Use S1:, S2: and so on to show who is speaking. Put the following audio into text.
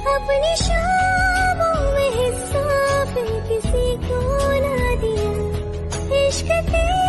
S1: अपनी शामों में हिस्सा फिर किसी को ना दिया, इश्क तेरा